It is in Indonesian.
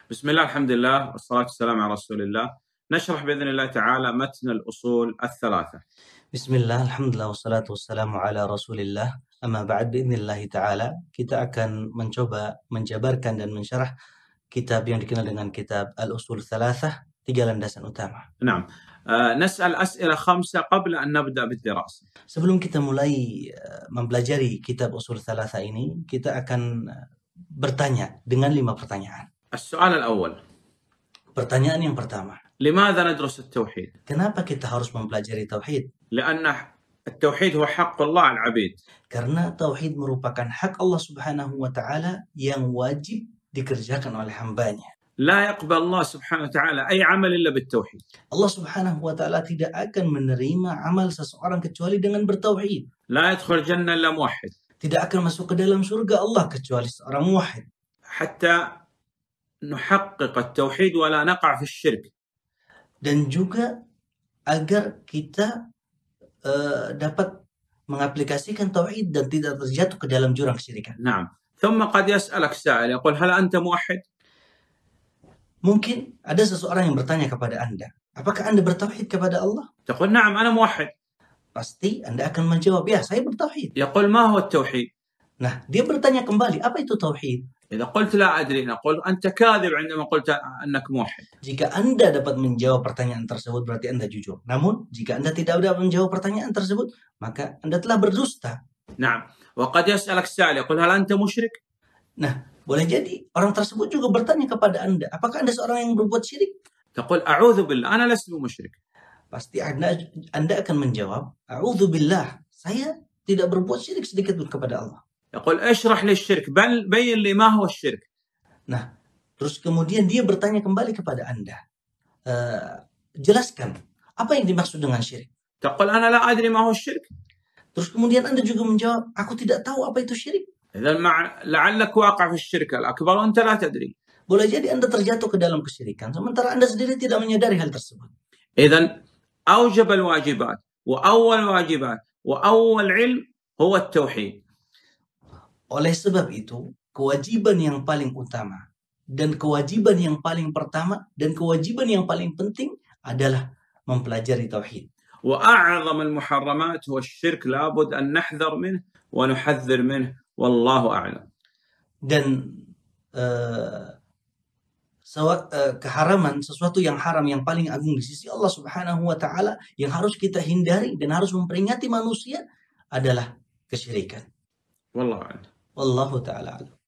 بسم الله الحمد لله والصلاة والسلام على رسول الله. نشرح بإذن الله تعالى متن الأصول الثلاثة. Bismillah, alhamdulillah, wassalatu wassalamu ala rasulillah. Amma ba'd, bi'idnillahi ta'ala, kita akan mencoba menjabarkan dan mensyarah kitab yang dikenal dengan kitab Al-Usul Thalathah, 3 landasan utama. نعم. نسأل أسئلة 5 قبل أن نبدأ بالدراسة. Sebelum kita mulai mempelajari kitab Usul Thalathah ini, kita akan bertanya dengan 5 pertanyaan. السؤال الأول: Pertanyaan yang pertama, لماذا ندرس التوحيد؟ kenapa kita harus mempelajari tauhid? لأن التوحيد هو حق الله على العبيد. Karena tauhid merupakan hak Allah Subhanahu wa taala yang wajib dikerjakan oleh hambanya. لا يقبل الله سبحانه وتعالى أي عمل إلا بالتوحيد. Allah Subhanahu wa taala tidak akan menerima amal seseorang kecuali dengan bertauhid. لا يدخل الجنة إلا موحد. Tidak akan masuk ke dalam surga Allah kecuali seorang muwahhid. حتى نحقق التوحيد ولا نقع في الشرك. Dan juga agar kita dapat mengaplikasikan tauhid dan tidak terjatuh ke dalam jurang kesyirikan. نعم. ثم قد يسألك سائل يقول: هل أنت موحد؟ Mungkin ada seseorang yang bertanya kepada Anda, apakah Anda bertauhid kepada Allah? تقول: نعم أنا موحد. Pasti Anda akan menjawab, ya, saya bertauhid. يقول: ما هو التوحيد؟ Nah, dia bertanya kembali, apa itu tauhid? إذا قلت لا أدري نقول أنت كاذب عندما قلت أنك موحد. Jika Anda dapat menjawab pertanyaan tersebut, berarti Anda jujur. Namun, jika Anda tidak dapat menjawab pertanyaan tersebut, maka Anda telah berdusta. نعم. وقد يسألك سائل يقول: هل أنت مشرك؟ Nah, boleh jadi orang tersebut juga bertanya kepada Anda, apakah Anda seorang yang berbuat syirik? تقول: أعوذ بالله أنا لست بمشرك. Pasti Anda akan menjawab, A'udzubillah, saya tidak berbuat syirik sedikit pun kepada Allah. يقول: اشرح لي الشرك، بين لي ما هو الشرك. Nah, terus kemudian dia bertanya kembali kepada Anda, jelaskan, apa yang dimaksud dengan syirik? تقول: أنا لا أدري ما هو الشرك. Terus kemudian Anda juga menjawab, aku tidak tahu apa itu syirik. إذا لعلك واقع في الشرك الأكبر وأنت لا تدري. Boleh jadi Anda terjatuh ke dalam kesyirikan, sementara Anda sendiri tidak menyadari hal tersebut. إذا أوجب الواجبات وأول واجبات وأول علم هو التوحيد. Oleh sebab itu, kewajiban yang paling utama dan kewajiban yang paling pertama dan kewajiban yang paling penting adalah mempelajari tauhid. وأعظم المحرمات هو الشرك، لابد أن نحذر منه ونحذر منه والله أعلم. Dan keharaman, sesuatu yang haram yang paling agung di sisi Allah Subhanahu wa taala yang harus kita hindari dan harus memperingati manusia adalah kesyirikan. والله أعلم. Wallahu taala alam.